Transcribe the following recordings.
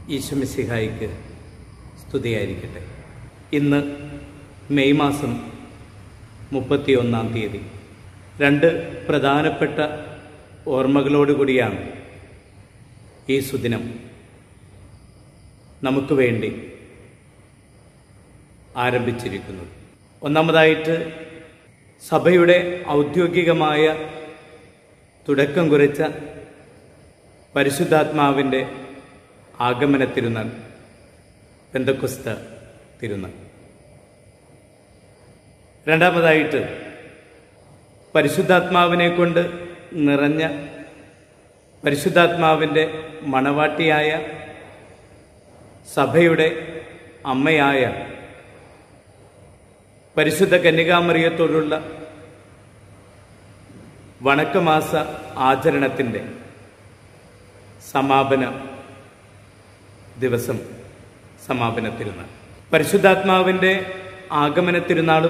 ഈശോമിശിഹായിക്ക് സ്തുതിയായിരിക്കട്ടെ. ഇന്ന് മെയ് മാസം 31-ാം തീയതി രണ്ട് പ്രധാനപ്പെട്ട ഓർമ്മകളോടുകൂടിയാണ് ഈ സുദിനം നമുക്ക് വേണ്ടി ആരംഭിച്ചിരിക്കുന്നത്. ഒന്നാമതായിട്ട് സഭയുടെ ഔദ്യോഗികമായ തുടക്കം കുറിച്ച പരിശുദ്ധാത്മാവിൻ്റെ ആഗമന തിരുനാൾ, പെന്തക്കോസ്ത് തിരുനാൾ. രണ്ടാമതായിട്ട് പരിശുദ്ധാത്മാവിനെ കൊണ്ട് നിറഞ്ഞ പരിശുദ്ധാത്മാവിൻ്റെ മണവാട്ടിയായ സഭയുടെ അമ്മയായ പരിശുദ്ധ കന്യകാമറിയത്തോടുള്ള വണക്കമാസ ആചരണത്തിൻ്റെ സമാപന ദിവസം, സമാപന തിരുനാൾ. പരിശുദ്ധാത്മാവിൻ്റെ ആഗമന തിരുനാളും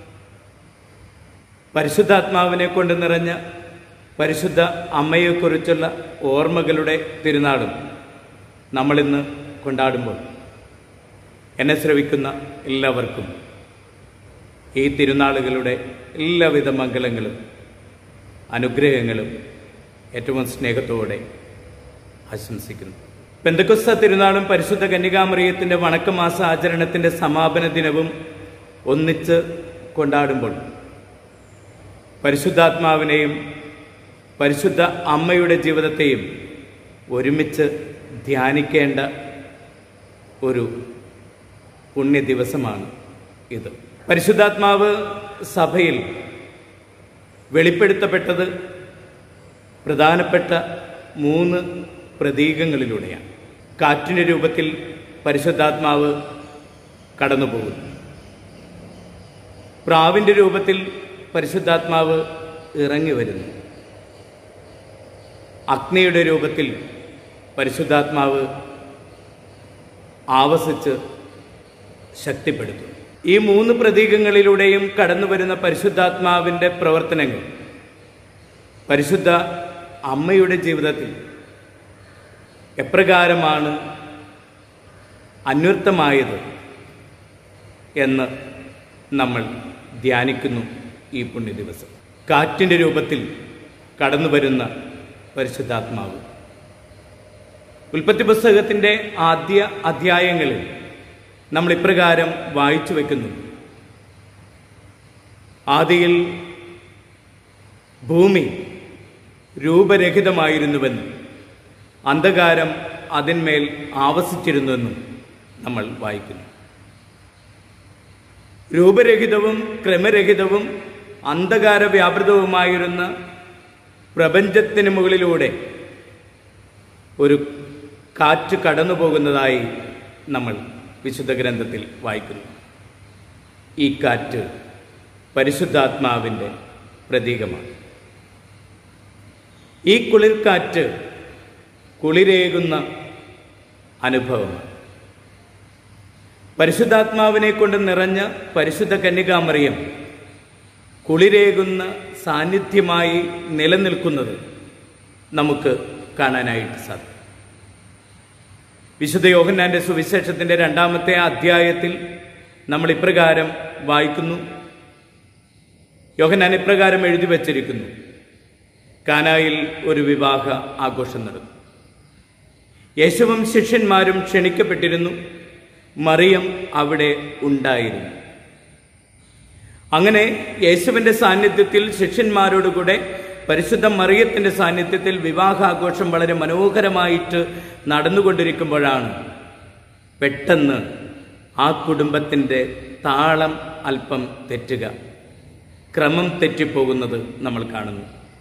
പരിശുദ്ധാത്മാവിനെ കൊണ്ട് നിറഞ്ഞ പരിശുദ്ധ അമ്മയെക്കുറിച്ചുള്ള ഓർമ്മകളുടെ തിരുനാളും നമ്മളിന്ന് കൊണ്ടാടുമ്പോൾ എന്നെ ശ്രവിക്കുന്ന എല്ലാവർക്കും ഈ തിരുനാളുകളുടെ എല്ലാവിധ മംഗളങ്ങളും അനുഗ്രഹങ്ങളും ഏറ്റവും സ്നേഹത്തോടെ ആശംസിക്കുന്നു. പെന്തക്കോസ്ത് തിരുനാളും പരിശുദ്ധ കന്യകാമറിയത്തിൻ്റെ വണക്കമാസ ആചരണത്തിൻ്റെ സമാപന ദിനവും ഒന്നിച്ച് കൊണ്ടാടുമ്പോൾ പരിശുദ്ധാത്മാവിനെയും പരിശുദ്ധ അമ്മയുടെ ജീവിതത്തെയും ഒരുമിച്ച് ധ്യാനിക്കേണ്ട ഒരു പുണ്യ ദിവസമാണ് ഇത്. പരിശുദ്ധാത്മാവ് സഭയിൽ വെളിപ്പെടുത്തപ്പെട്ടത് പ്രധാനപ്പെട്ട 3 പ്രതീകങ്ങളിലൂടെയാണ്. കാറ്റിൻ്റെ രൂപത്തിൽ പരിശുദ്ധാത്മാവ് കടന്നുപോകുന്നു. പ്രാവിൻ്റെ രൂപത്തിൽ പരിശുദ്ധാത്മാവ് ഇറങ്ങി വരുന്നു. അഗ്നിയുടെ രൂപത്തിൽ പരിശുദ്ധാത്മാവ് ആവസിച്ച് ശക്തിപ്പെടുത്തുന്നു. ഈ 3 പ്രതീകങ്ങളിലൂടെയും കടന്നു വരുന്ന പരിശുദ്ധാത്മാവിൻ്റെ പ്രവർത്തനങ്ങൾ പരിശുദ്ധ അമ്മയുടെ ജീവിതത്തിൽ എപ്രകാരമാണ് അന്വർത്ഥമായത് എന്ന് നമ്മൾ ധ്യാനിക്കുന്നു ഈ പുണ്യ ദിവസം. കാറ്റിൻ്റെ രൂപത്തിൽ കടന്നു വരുന്ന പരിശുദ്ധാത്മാവ് ഉൽപ്പത്തി പുസ്തകത്തിൻ്റെ ആദ്യ അധ്യായങ്ങളിൽ നമ്മൾ ഇപ്രകാരം വായിച്ചു വയ്ക്കുന്നു: ആദിയിൽ ഭൂമി രൂപരഹിതമായിരുന്നുവെന്നും അന്ധകാരം അതിന്മേൽ ആവസിച്ചിരുന്നുവെന്നും നമ്മൾ വായിക്കുന്നു. രൂപരഹിതവും ക്രമരഹിതവും അന്ധകാര വ്യാപൃതവുമായിരുന്ന പ്രപഞ്ചത്തിന് മുകളിലൂടെ ഒരു കാറ്റ് കടന്നു പോകുന്നതായി നമ്മൾ വിശുദ്ധ ഗ്രന്ഥത്തിൽ വായിക്കുന്നു. ഈ കാറ്റ് പരിശുദ്ധാത്മാവിൻ്റെ പ്രതീകമാണ്. ഈ കുളിർക്കാറ്റ് കുളിരേകുന്ന അനുഭവമാണ്. പരിശുദ്ധാത്മാവിനെ കൊണ്ട് നിറഞ്ഞ പരിശുദ്ധ കന്യകാമറിയം കുളിരേകുന്ന സാന്നിധ്യമായി നിലനിൽക്കുന്നത് നമുക്ക് കാണാനായിട്ട് സാധിക്കും. വിശുദ്ധ യോഹന്നാൻ്റെ സുവിശേഷത്തിൻ്റെ 2-ാമത്തെ അധ്യായത്തിൽ നമ്മൾ ഇപ്രകാരം വായിക്കുന്നു. യോഹന്നാൻ ഇപ്രകാരം എഴുതി വച്ചിരിക്കുന്നു: കാനായിൽ ഒരു വിവാഹ ആഘോഷം നടന്നു. യേശുവും ശിഷ്യന്മാരും ക്ഷണിക്കപ്പെട്ടിരുന്നു. മറിയം അവിടെ ഉണ്ടായിരുന്നു. അങ്ങനെ യേശുവിൻ്റെ സാന്നിധ്യത്തിൽ ശിഷ്യന്മാരോടുകൂടെ പരിശുദ്ധ മറിയത്തിൻ്റെ സാന്നിധ്യത്തിൽ വിവാഹാഘോഷം വളരെ മനോഹരമായിട്ട് നടന്നുകൊണ്ടിരിക്കുമ്പോഴാണ് പെട്ടെന്ന് ആ കുടുംബത്തിൻ്റെ താളം അല്പം തെറ്റുക, ക്രമം തെറ്റിപ്പോകുന്നത് നമ്മൾ കാണുന്നു.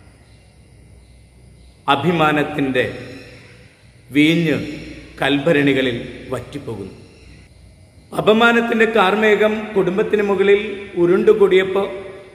അഭിമാനത്തിൻ്റെ വീഞ്ഞ് കൽഭരണികളിൽ വറ്റിപ്പോകുന്നു. അപമാനത്തിൻ്റെ കാർമേഘം കുടുംബത്തിന് മുകളിൽ ഉരുണ്ടുകൂടിയപ്പോൾ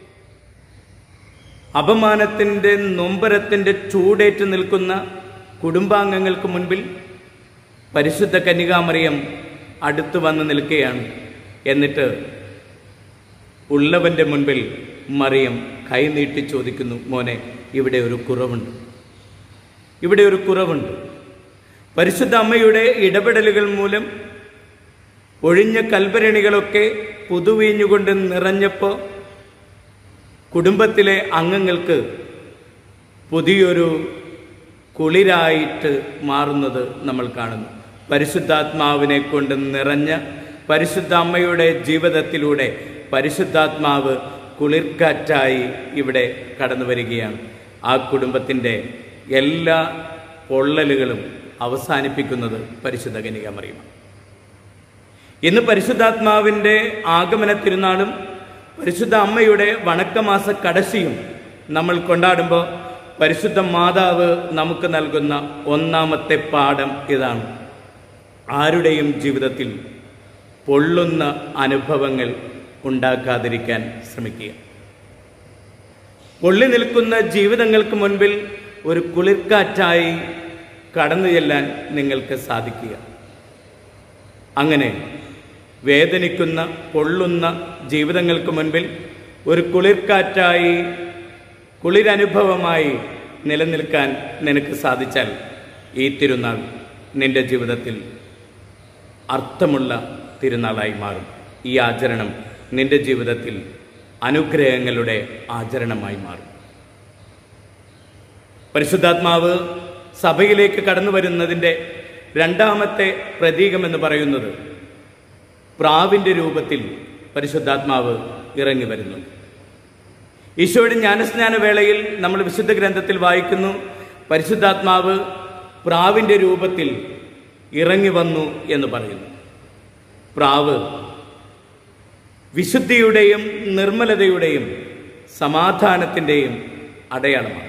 അപമാനത്തിൻ്റെ നൊമ്പരത്തിൻ്റെ ചൂടേറ്റ് നിൽക്കുന്ന കുടുംബാംഗങ്ങൾക്ക് മുൻപിൽ പരിശുദ്ധ കന്യകാമറിയം അടുത്തു വന്ന് നിൽക്കുകയാണ്. എന്നിട്ട് ഉള്ളവൻ്റെ മുൻപിൽ മറിയം കൈനീട്ടി ചോദിക്കുന്നു: മോനെ, ഇവിടെ ഒരു കുറവുണ്ട്. പരിശുദ്ധ അമ്മയുടെ ഇടപെടലുകൾ മൂലം ഒഴിഞ്ഞ കൽഭരണികളൊക്കെ പുതുവീഞ്ഞുകൊണ്ട് നിറഞ്ഞപ്പോൾ കുടുംബത്തിലെ അംഗങ്ങൾക്ക് പുതിയൊരു കുളിരായിട്ട് മാറുന്നത് നമ്മൾ കാണുന്നു. പരിശുദ്ധാത്മാവിനെ കൊണ്ട് നിറഞ്ഞ പരിശുദ്ധ അമ്മയുടെ ജീവിതത്തിലൂടെ പരിശുദ്ധാത്മാവ് കുളിർക്കാറ്റായി ഇവിടെ കടന്നു വരികയാണ്. ആ കുടുംബത്തിൻ്റെ എല്ലാ പൊള്ളലുകളും അവസാനിപ്പിക്കുന്നത് പരിശുദ്ധ കന്യകാമറിയമാണ്. ഇന്ന് പരിശുദ്ധാത്മാവിൻ്റെ ആഗമന തിരുനാളും പരിശുദ്ധ അമ്മയുടെ വണക്കമാസ കടശിയും നമ്മൾ കൊണ്ടാടുമ്പോൾ പരിശുദ്ധ മാതാവ് നമുക്ക് നൽകുന്ന ഒന്നാമത്തെ പാഠം ഇതാണ്: ആരുടെയും ജീവിതത്തിൽ പൊള്ളുന്ന അനുഭവങ്ങൾ ഉണ്ടാക്കാതിരിക്കാൻ ശ്രമിക്കുക. പൊള്ളി നിൽക്കുന്ന ജീവിതങ്ങൾക്ക് മുൻപിൽ ഒരു കുളിർക്കാറ്റായി കടന്നു ചെല്ലാൻ നിങ്ങൾക്ക് സാധിക്കുക. അങ്ങനെ വേദനിക്കുന്ന പൊള്ളുന്ന ജീവിതങ്ങൾക്ക് മുൻപിൽ ഒരു കുളിർക്കാറ്റായി, കുളിരനുഭവമായി നിലനിൽക്കാൻ നിനക്ക് സാധിച്ചാൽ ഈ തിരുനാൾ നിന്റെ ജീവിതത്തിൽ അർത്ഥമുള്ള തിരുനാളായി മാറും. ഈ ആചരണം നിന്റെ ജീവിതത്തിൽ അനുഗ്രഹങ്ങളുടെ ആചരണമായി മാറും. പരിശുദ്ധാത്മാവ് സഭയിലേക്ക് കടന്നു വരുന്നതിൻ്റെ രണ്ടാമത്തെ പ്രതീകമെന്ന് പറയുന്നത് പ്രാവിൻ്റെ രൂപത്തിൽ പരിശുദ്ധാത്മാവ് ഇറങ്ങി വരുന്നു. ഈശോയുടെ ജ്ഞാനസ്നാന വേളയിൽ നമ്മൾ വിശുദ്ധ ഗ്രന്ഥത്തിൽ വായിക്കുന്നു, പരിശുദ്ധാത്മാവ് പ്രാവിൻ്റെ രൂപത്തിൽ ഇറങ്ങി വന്നു എന്ന് പറയുന്നു. പ്രാവ് വിശുദ്ധിയുടെയും നിർമ്മലതയുടെയും സമാധാനത്തിൻ്റെയും അടയാളമാണ്.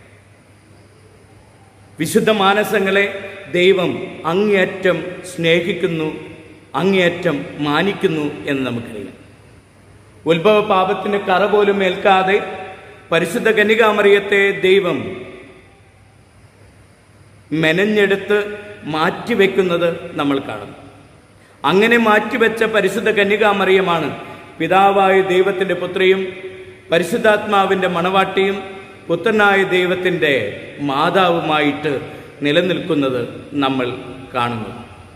വിശുദ്ധ മാനസങ്ങളെ ദൈവം അങ്ങേയറ്റം സ്നേഹിക്കുന്നു, അങ്ങേയറ്റം മാനിക്കുന്നു എന്ന് നമുക്കറിയാം. ഉത്ഭവ പാപത്തിന് കറ പോലും ഏൽക്കാതെ പരിശുദ്ധ കന്യകാമറിയത്തെ ദൈവം മെനഞ്ഞെടുത്ത് മാറ്റിവെക്കുന്നത് നമ്മൾ കാണുന്നു. അങ്ങനെ മാറ്റിവെച്ച പരിശുദ്ധ കന്യകാമറിയമാണ് പിതാവായ ദൈവത്തിൻ്റെ പുത്രിയും പരിശുദ്ധാത്മാവിൻ്റെ മണവാട്ടിയും പുത്രനായ ദൈവത്തിൻ്റെ മാതാവുമായിട്ട് നിലനിൽക്കുന്നത് നമ്മൾ കാണുന്നു.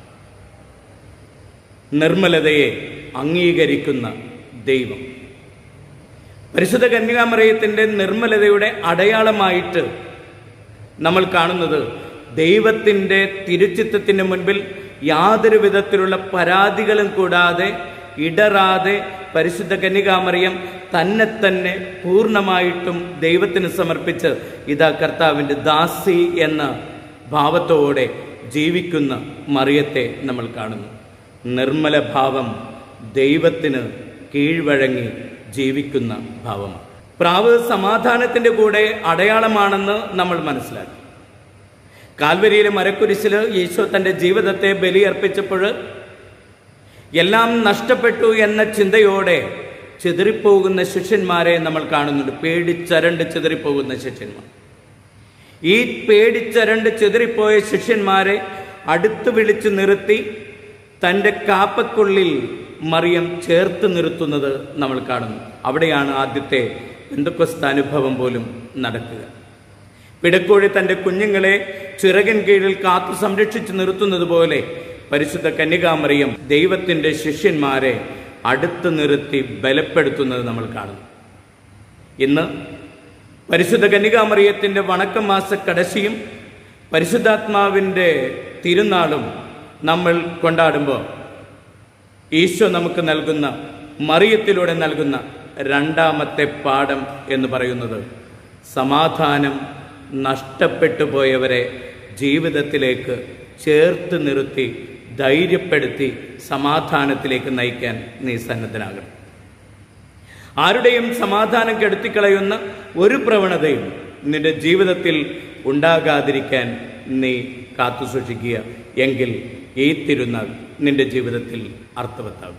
നിർമ്മലതയെ അംഗീകരിക്കുന്ന ദൈവം പരിശുദ്ധ കന്യകാമറിയത്തിൻ്റെ നിർമ്മലതയുടെ അടയാളമായിട്ട് നമ്മൾ കാണുന്നത് ദൈവത്തിൻ്റെ തിരുച്ചിത്തത്തിന് മുൻപിൽ യാതൊരു വിധത്തിലുള്ള പരാതികളും കൂടാതെ ഇടറാതെ പരിശുദ്ധ കന്യകാമറിയം തന്നെ പൂർണ്ണമായിട്ടും ദൈവത്തിന് സമർപ്പിച്ച് ഇതാ കർത്താവിൻ്റെ ദാസി എന്ന ഭാവത്തോടെ ജീവിക്കുന്ന മറിയത്തെ നമ്മൾ കാണുന്നു. നിർമ്മല ഭാവം ദൈവത്തിന് കീഴ്വഴങ്ങി ജീവിക്കുന്ന ഭാവമാണ്. പ്രാവ് സമാധാനത്തിൻ്റെ കൂടെ അടയാളമാണെന്ന് നമ്മൾ മനസ്സിലാക്കി. കാൽവരിയിലെ മരക്കുരിശിൽ ഈശോ തൻ്റെ ജീവിതത്തെ ബലിയർപ്പിച്ചപ്പോൾ എല്ലാം നഷ്ടപ്പെട്ടു എന്ന ചിന്തയോടെ ചിതറിപ്പോകുന്ന ശിഷ്യന്മാരെ നമ്മൾ കാണുന്നുണ്ട്. പേടിച്ചരണ്ട് ചിതറിപ്പോകുന്ന ശിഷ്യന്മാർ. ഈ പേടിച്ചരണ്ട് ചിതറിപ്പോയ ശിഷ്യന്മാരെ അടുത്ത് വിളിച്ചു നിർത്തി തൻ്റെ കാപ്പക്കുള്ളിൽ മറിയം ചേർത്ത് നിർത്തുന്നത് നമ്മൾ കാണുന്നു. അവിടെയാണ് ആദ്യത്തെ പെന്തക്കോസ്ത് അനുഭവം പോലും നടക്കുക. പിടക്കോഴി തൻ്റെ കുഞ്ഞുങ്ങളെ ചിറകിൻ കീഴിൽ കാത്തു സംരക്ഷിച്ചു നിർത്തുന്നത് പോലെ പരിശുദ്ധ കന്യകാമറിയം ദൈവത്തിൻ്റെ ശിഷ്യന്മാരെ അടുത്ത് നിർത്തി ബലപ്പെടുത്തുന്നത് നമ്മൾ കാണുന്നു. ഇന്ന് പരിശുദ്ധ കന്യകാമറിയത്തിൻ്റെ വണക്കമാസ കടശിയും പരിശുദ്ധാത്മാവിൻ്റെ തിരുനാളും നമ്മൾ കൊണ്ടാടുമ്പോൾ ഈശോ നമുക്ക് നൽകുന്ന, മറിയത്തിലൂടെ നൽകുന്ന രണ്ടാമത്തെ പാഠം എന്ന് പറയുന്നത് സമാധാനം നഷ്ടപ്പെട്ടു പോയവരെ ജീവിതത്തിലേക്ക് ചേർത്ത് നിർത്തി ധൈര്യപ്പെടുത്തി സമാധാനത്തിലേക്ക് നയിക്കാൻ നീ സന്നദ്ധനാകണം. ആരുടെയും സമാധാനം കെടുത്തിക്കളയുന്ന ഒരു പ്രവണതയും നിന്റെ ജീവിതത്തിൽ ഉണ്ടാകാതിരിക്കാൻ നീ കാത്തു സൂക്ഷിക്കുക. എങ്കിൽ ഈ തിരുനാൾ നിന്റെ ജീവിതത്തിൽ അർത്ഥവത്താകും.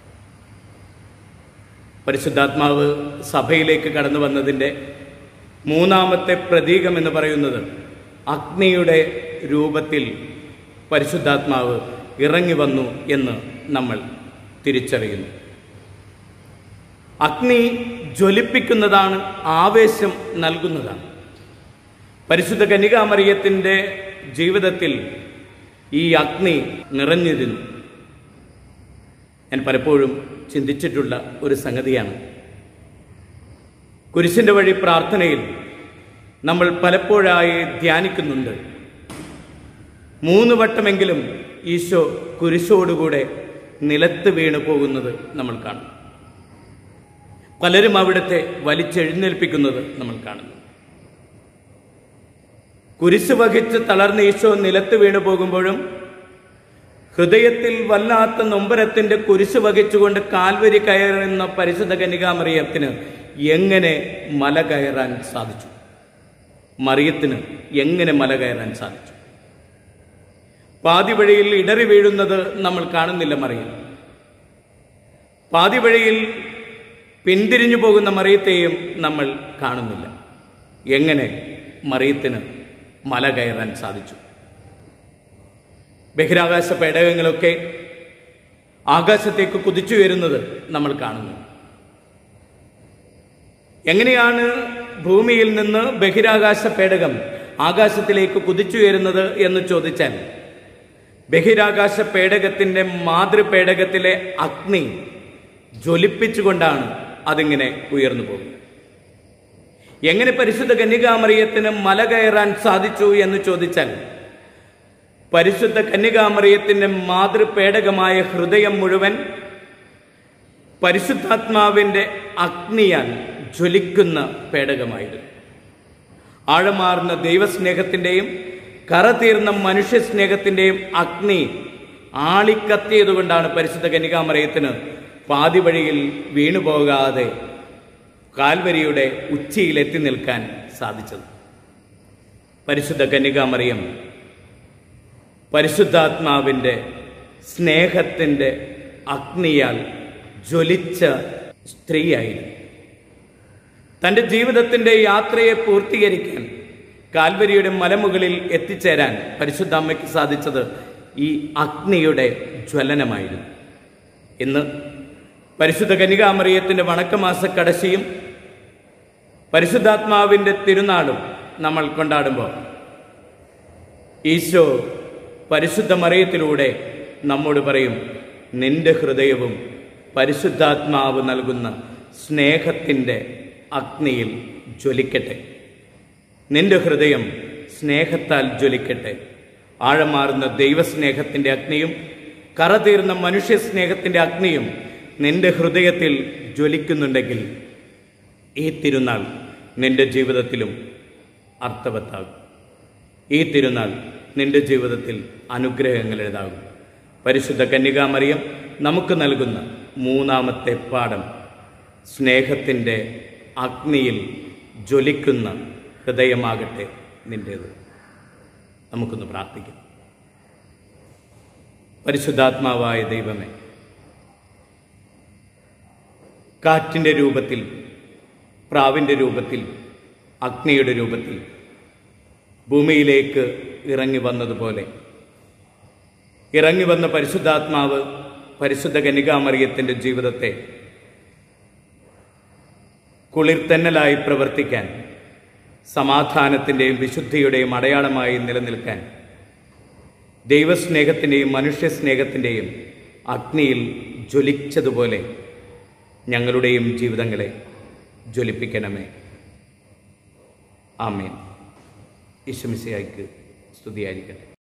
പരിശുദ്ധാത്മാവ് സഭയിലേക്ക് കടന്നു വന്നതിൻ്റെ മൂന്നാമത്തെ പ്രതീകം എന്ന് പറയുന്നത് അഗ്നിയുടെ രൂപത്തിൽ പരിശുദ്ധാത്മാവ് ഇറങ്ങി വന്നു എന്ന് നമ്മൾ തിരിച്ചറിയുന്നു. അഗ്നി ജ്വലിപ്പിക്കുന്നതാണ്, ആവേശം നൽകുന്നതാണ്. പരിശുദ്ധ കന്യകാമറിയത്തിൻ്റെ ജീവിതത്തിൽ ഈ അഗ്നി നിറഞ്ഞിരുന്നു. ഞാൻ പലപ്പോഴും ചിന്തിച്ചിട്ടുള്ള ഒരു സംഗതിയാണ്. കുരിശിൻ്റെ വഴി പ്രാർത്ഥനയിൽ നമ്മൾ പലപ്പോഴായി ധ്യാനിക്കുന്നുണ്ട്. 3 വട്ടമെങ്കിലും ഈശോ കുരിശോടുകൂടെ നിലത്ത് വീണു പോകുന്നത് നമ്മൾ കാണുന്നു. പലരും അവിടുത്തെ വലിച്ചെഴുന്നേൽപ്പിക്കുന്നത് നമ്മൾ കാണുന്നു. കുരിശ് വഹിച്ച് തളർന്ന ഈശോ നിലത്ത് വീണു പോകുമ്പോഴും ഹൃദയത്തിൽ വല്ലാത്ത നൊമ്പരത്തിൻ്റെ കുരിശ് വഹിച്ചുകൊണ്ട് കാൽവരി കയറുന്ന പരിശുദ്ധ കന്യകാമറിയത്തിന് എങ്ങനെ മല കയറാൻ സാധിച്ചു? മറിയത്തിന് എങ്ങനെ മല കയറാൻ സാധിച്ചു? പാതി വഴിയിൽ ഇടറി വീഴുന്നത് നമ്മൾ കാണുന്നില്ല മറിയം. പാതി വഴിയിൽ പിന്തിരിഞ്ഞു പോകുന്ന മറിയത്തെയും നമ്മൾ കാണുന്നില്ല. എങ്ങനെ മറിയത്തിന് മല കയറാൻ സാധിച്ചു? ബഹിരാകാശ പേടകങ്ങളൊക്കെ ആകാശത്തേക്ക് കുതിച്ചുയരുന്നത് നമ്മൾ കാണുന്നു. എങ്ങനെയാണ് ഭൂമിയിൽ നിന്ന് ബഹിരാകാശ പേടകം ആകാശത്തിലേക്ക് കുതിച്ചുയരുന്നത് എന്ന് ചോദിച്ചാൽ, ബഹിരാകാശ പേടകത്തിൻ്റെ മാതൃപേടകത്തിലെ അഗ്നി ജ്വലിപ്പിച്ചുകൊണ്ടാണ് അതിങ്ങനെ ഉയർന്നു പോകുന്നത്. എങ്ങനെ പരിശുദ്ധ കന്യകാമറിയത്തിന് മല കയറാൻ സാധിച്ചു എന്ന് ചോദിച്ചാൽ, പരിശുദ്ധ കന്യകാമറിയത്തിൻ്റെ മാതൃപേടകമായ ഹൃദയം മുഴുവൻ പരിശുദ്ധാത്മാവിൻ്റെ അഗ്നിയാൽ ജ്വലിക്കുന്ന പേടകമായിരുന്നു. ആഴമാർന്ന ദൈവസ്നേഹത്തിൻ്റെയും കറതീർന്ന മനുഷ്യസ്നേഹത്തിൻ്റെയും അഗ്നി ആളിക്കത്തിയതുകൊണ്ടാണ് പരിശുദ്ധ കന്യകാമറിയത്തിന് പാതി വഴിയിൽ വീണുപോകാതെ കാൽവരിയുടെ ഉച്ചിയിലെത്തി നിൽക്കാൻ സാധിച്ചത്. പരിശുദ്ധ കന്യകാമറിയം പരിശുദ്ധാത്മാവിൻ്റെ സ്നേഹത്തിൻ്റെ അഗ്നിയാൽ ജ്വലിച്ച സ്ത്രീയായിരുന്നു. തൻ്റെ ജീവിതത്തിൻ്റെ യാത്രയെ പൂർത്തീകരിക്കാൻ കാൽവരിയുടെ മലമുകളിൽ എത്തിച്ചേരാൻ പരിശുദ്ധ അമ്മയ്ക്ക് സാധിച്ചത് ഈ അഗ്നിയുടെ ജ്വലനമായിരുന്നു. ഇന്ന് പരിശുദ്ധ കന്യകാമറിയത്തിൻ്റെ വണക്കമാസ കടശിയും പരിശുദ്ധാത്മാവിൻ്റെ തിരുനാളും നമ്മൾ കൊണ്ടാടുമ്പോൾ ഈശോ പരിശുദ്ധ മറിയത്തിലൂടെ നമ്മോട് പറയും, നിന്റെ ഹൃദയവും പരിശുദ്ധാത്മാവ് നൽകുന്ന സ്നേഹത്തിൻ്റെ അഗ്നിയിൽ ജ്വലിക്കട്ടെ. നിന്റെ ഹൃദയം സ്നേഹത്താൽ ജ്വലിക്കട്ടെ. ആഴമാർന്ന ദൈവസ്നേഹത്തിൻ്റെ അഗ്നിയും കറതീർന്ന മനുഷ്യസ്നേഹത്തിൻ്റെ അഗ്നിയും നിന്റെ ഹൃദയത്തിൽ ജ്വലിക്കുന്നുണ്ടെങ്കിൽ ഈ തിരുനാൾ നിന്റെ ജീവിതത്തിലും അർത്ഥവത്താകും. ഈ തിരുനാൾ നിന്റെ ജീവിതത്തിൽ അനുഗ്രഹങ്ങൾ എഴുതാകും. പരിശുദ്ധ കന്യകാമറിയം നമുക്ക് നൽകുന്ന 3ാമത്തെ പാഠം, സ്നേഹത്തിൻ്റെ അഗ്നിയിൽ ജ്വലിക്കുന്ന ഹൃദയമാകട്ടെ നിൻ്റേത്. നമുക്കൊന്ന് പ്രാർത്ഥിക്കാം. പരിശുദ്ധാത്മാവായ ദൈവമേ, കാറ്റിൻ്റെ രൂപത്തിൽ, പ്രാവിൻ്റെ രൂപത്തിൽ, അഗ്നിയുടെ രൂപത്തിൽ ഭൂമിയിലേക്ക് ഇറങ്ങി വന്നതുപോലെ ഇറങ്ങി വന്ന പരിശുദ്ധാത്മാവ് പരിശുദ്ധ കന്യകാമറിയത്തിൻ്റെ ജീവിതത്തെ കുളിർത്തന്നലായി പ്രവർത്തിക്കാൻ, സമാധാനത്തിൻ്റെയും വിശുദ്ധിയുടെയും അടയാളമായി നിലനിൽക്കാൻ, ദൈവസ്നേഹത്തിൻ്റെയും മനുഷ്യസ്നേഹത്തിൻ്റെയും അഗ്നിയിൽ ജ്വലിച്ചതുപോലെ ഞങ്ങളുടെയും ജീവിതങ്ങളെ ജ്വലിപ്പിക്കണമേ. ആമേൻ. ഈശോ മിശിഹായ്ക്ക് സ്തുതിയായിരിക്കട്ടെ.